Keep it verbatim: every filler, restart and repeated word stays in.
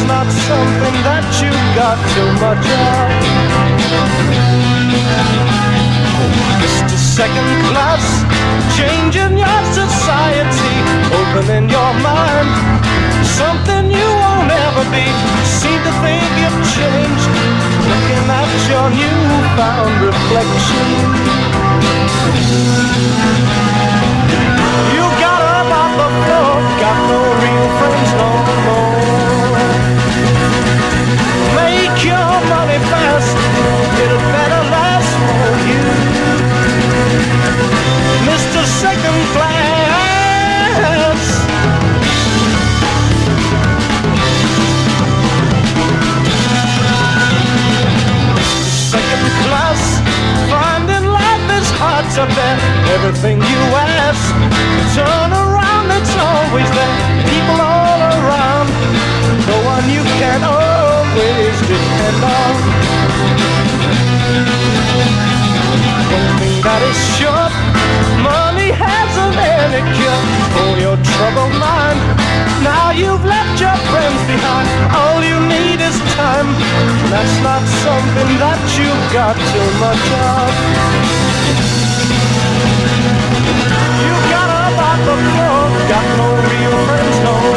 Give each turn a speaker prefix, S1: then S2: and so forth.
S1: not something that you got too much of. Mister Second Class, changing your society, opening your mind, something you won't ever be. Seem to think you've changed, looking at your newfound reflection. You got up off the floor, got no real friends no more. Make your money fast, it'll better last for you. Mister Second Class, Second Class, finding life is hard to bear. Everything you ask, turn around, it's always there. People all around, no one you can always depend on. One thing that is sure, money hasn't any cure for your troubled mind. Now you've left your friends behind, all you need is time. That's not something that you've got too much of. You got up off the floor, got no real friends no